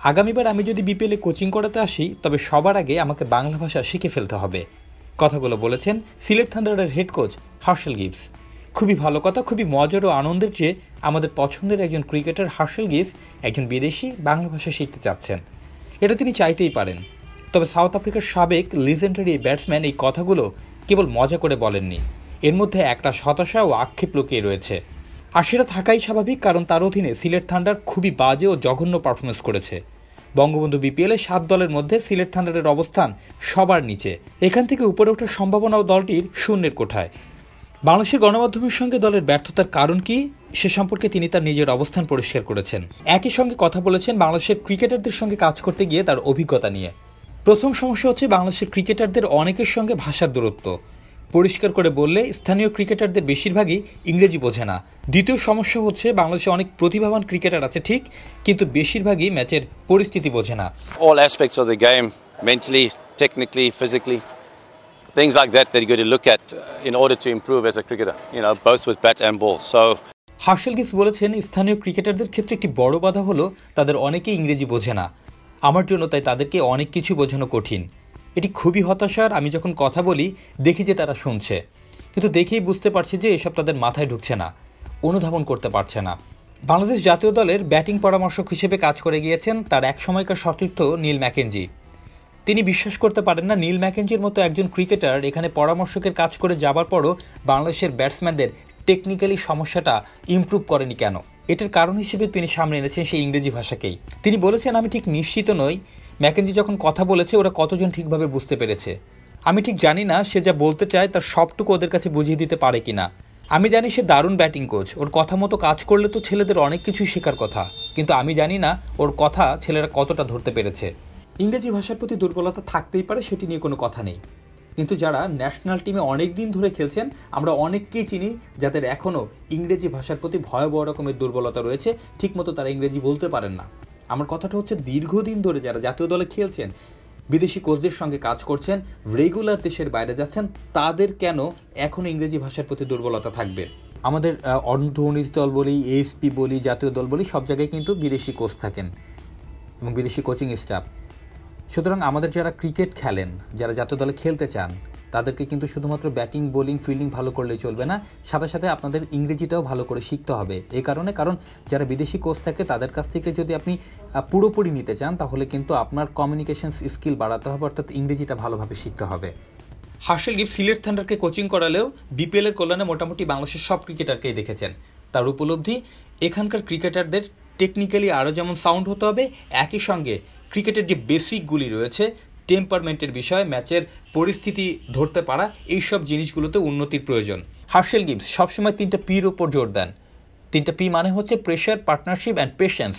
আগামীবার আমি যদি বিপিএলে কোচিং করাতে আসি তবে সবার আগে আমাকে বাংলা ভাষা শিখে ফেলতে হবে। কথাগুলো বলেছেন সিলেট থান্ডারের হেড কোচ হার্শেল গিবস। খুবই ভালো কথা, খুবই মজার ও আনন্দের যে আমাদের পছন্দের একজন ক্রিকেটার হার্শেল গিবস একজন বিদেশি বাংলা ভাষা শিখতে চাচ্ছেন। এটা তিনি চাইতেই পারেন। তবে সাউথ আফ্রিকার সাবেক লিজেন্ডারি ব্যাটসম্যান এই কথাগুলো কেবল মজা করে বলেননি, এর মধ্যে একটা হতাশা ও আক্ষেপ লুকিয়ে রয়েছে। আর সেটা থাকাই স্বাভাবিক, কারণ তার অধীনে সিলেট থান্ডার খুবই বাজে ও জঘন্য পারফরমেন্স করেছে। বঙ্গবন্ধু বিপিএলে 7 দলের মধ্যে সিলেট থান্ডারের অবস্থান সবার নিচে। এখান থেকে উপরে ওঠার সম্ভাবনাও দলটির শূন্যের কোঠায়। বাংলাদেশের গণমাধ্যমের সঙ্গে দলের ব্যর্থতার কারণ কি সে সম্পর্কে তিনি তার নিজের অবস্থান পরিষ্কার করেছেন। একই সঙ্গে কথা বলেছেন বাংলাদেশের ক্রিকেটারদের সঙ্গে কাজ করতে গিয়ে তার অভিজ্ঞতা নিয়ে। প্রথম সমস্যা হচ্ছে বাংলাদেশের ক্রিকেটারদের অনেকের সঙ্গে ভাষার দূরত্ব। পরিষ্কার করে বললে স্থানীয় ক্রিকেটারদের বেশিরভাগই ইংরেজি বোঝে না। দ্বিতীয় সমস্যা হচ্ছে বাংলাদেশে অনেক প্রতিভাবান ক্রিকেটার আছে ঠিক, কিন্তু বেশিরভাগই ম্যাচের পরিস্থিতি বোঝে না। All aspects of the game, mentally, technically, physically, things like that you got to look at in order to improve as a cricketer, both with bat and ball. So Herschelle Gibbs বলেছেন স্থানীয় ক্রিকেটারদের ক্ষেত্রে একটি বড় বাধা হলো তাদের অনেকেই ইংরেজি বোঝে না। আমার জন্য তাই তাদেরকে অনেক কিছু বোঝানো কঠিন। এটি খুবই হতাশার। আমি যখন কথা বলি দেখি যে তারা শুনছে, কিন্তু দেখেই বুঝতে পারছি যে এসব তাদের মাথায় ঢুকছে না, অনুধাবন করতে পারছে না। বাংলাদেশ জাতীয় দলের ব্যাটিং পরামর্শক হিসেবে কাজ করে গিয়েছেন তার এক সময়কার সতীর্থ নীল ম্যাকেঞ্জি। তিনি বিশ্বাস করতে পারেন না নীল ম্যাকেঞ্জির মতো একজন ক্রিকেটার এখানে পরামর্শকের কাজ করে যাবার পরও বাংলাদেশের ব্যাটসম্যানদের টেকনিক্যালি সমস্যাটা ইমপ্রুভ করেনি কেন। এটার কারণ হিসেবে তিনি সামনে এনেছেন সেই ইংরেজি ভাষাকেই। তিনি বলেছেন, আমি ঠিক নিশ্চিত নই ম্যাকেঞ্জি যখন কথা বলেছে ওরা কতজন ঠিকভাবে বুঝতে পেরেছে। আমি ঠিক জানি না সে যা বলতে চায় তার সবটুকু ওদের কাছে বুঝিয়ে দিতে পারে কিনা। আমি জানি সে দারুণ ব্যাটিং কোচ, ওর কথা মতো কাজ করলে তো ছেলেদের অনেক কিছুই শেখার কথা, কিন্তু আমি জানি না ওর কথা ছেলেরা কতটা ধরতে পেরেছে। ইংরেজি ভাষার প্রতি দুর্বলতা থাকতেই পারে, সেটি নিয়ে কোনো কথা নেই, কিন্তু যারা ন্যাশনাল টিমে অনেক দিন ধরে খেলছেন আমরা অনেককেই চিনি যাদের এখনও ইংরেজি ভাষার প্রতি ভয়াবহ রকমের দুর্বলতা রয়েছে, ঠিকমতো তারা ইংরেজি বলতে পারেন না। আমার কথাটা হচ্ছে দীর্ঘদিন ধরে যারা জাতীয় দলে খেলছেন, বিদেশি কোচদের সঙ্গে কাজ করছেন, রেগুলার দেশের বাইরে যাচ্ছেন, তাদের কেন এখনও ইংরেজি ভাষার প্রতি দুর্বলতা থাকবে? আমাদের অর্ধ-19 দল বলি, এএসপি বলি, জাতীয় দল বলি, সব জায়গায় কিন্তু বিদেশি কোচ থাকেন এবং বিদেশি কোচিং স্টাফ। সুতরাং আমাদের যারা ক্রিকেট খেলেন, যারা জাতীয় দলে খেলতে চান, তাদেরকে কিন্তু শুধুমাত্র ব্যাটিং, বোলিং, ফিল্ডিং ভালো করলেই চলবে না, সাথে সাথে আপনাদের ইংরেজিটাও ভালো করে শিখতে হবে। এই কারণ যারা বিদেশি কোচ থাকে তাদের কাছ থেকে যদি আপনি পুরোপুরি নিতে চান তাহলে কিন্তু আপনার কমিউনিকেশন স্কিল বাড়াতে হবে, অর্থাৎ ইংরেজিটা ভালোভাবে শিখতে হবে। হার্শেল গিবস সিলেট থান্ডারকে কোচিং করালেও বিপিএলের কল্যাণে মোটামুটি বাংলাদেশের সব ক্রিকেটারকেই দেখেছেন। তার উপলব্ধি এখানকার ক্রিকেটারদের টেকনিক্যালি আরও যেমন সাউন্ড হতে হবে, একই সঙ্গে ক্রিকেটের যে বেসিকগুলি রয়েছে, টেম্পারমেন্টের বিষয়, ম্যাচের পরিস্থিতি ধরতে পারা, এইসব জিনিসগুলোতে উন্নতির প্রয়োজন। হার্শেল গিবস সবসময় 3টা পির ওপর জোর দেন। 3টা পি মানে হচ্ছে প্রেশার, পার্টনারশিপ অ্যান্ড পেশেন্স,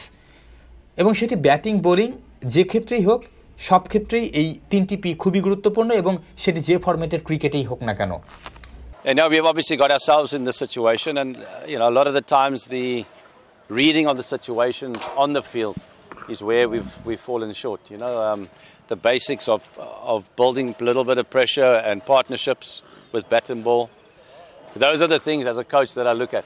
এবং সেটি ব্যাটিং, বোলিং যে ক্ষেত্রেই হোক, সব ক্ষেত্রেই এই 3টি পি খুবই গুরুত্বপূর্ণ, এবং সেটি যে ফরম্যাটের ক্রিকেটেই হোক না কেন। And now we've obviously got ourselves in this situation, and a lot of the times the reading of the situation on the field is where we've fallen short. The basics of building a little bit of pressure and partnerships with bat and ball. Those are the things as a coach that I look at.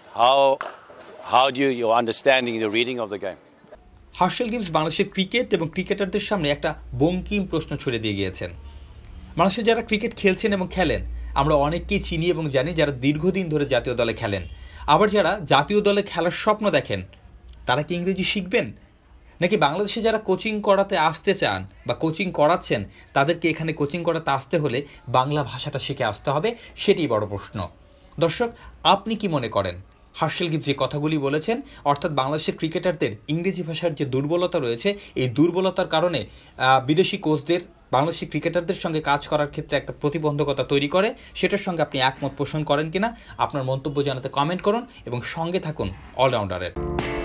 How do your understanding, your reading of the game. Herschelle Gibbs বাংলাদেশের cricket এবং ক্রিকেটারদের সামনে একটা বঙ্কিম প্রশ্ন ছুড়ে দিয়ে গিয়েছেন। বাংলাদেশে যারা ক্রিকেট খেলছেন এবং খেলেন আমরা অনেককেই চিনি এবং জানি, যারা দীর্ঘদিন ধরে জাতীয় দলে খেলেন। আবার যারা জাতীয় দলে খেলার স্বপ্ন দেখেন তারা কি ইংরেজি শিখবেন, নাকি বাংলাদেশে যারা কোচিং করাতে আসতে চান বা কোচিং করাচ্ছেন তাদেরকে এখানে কোচিং করাতে আসতে হলে বাংলা ভাষাটা শিখে আসতে হবে? সেটাই বড় প্রশ্ন। দর্শক, আপনি কি মনে করেন হার্শেল গিবস যে কথাগুলি বলেছেন, অর্থাৎ বাংলাদেশের ক্রিকেটারদের ইংরেজি ভাষার যে দুর্বলতা রয়েছে, এই দুর্বলতার কারণে বিদেশি কোচদের বাংলাদেশি ক্রিকেটারদের সঙ্গে কাজ করার ক্ষেত্রে একটা প্রতিবন্ধকতা তৈরি করে, সেটার সঙ্গে আপনি একমত পোষণ করেন কিনা আপনার মন্তব্য জানাতে কমেন্ট করুন এবং সঙ্গে থাকুন অলরাউন্ডারের।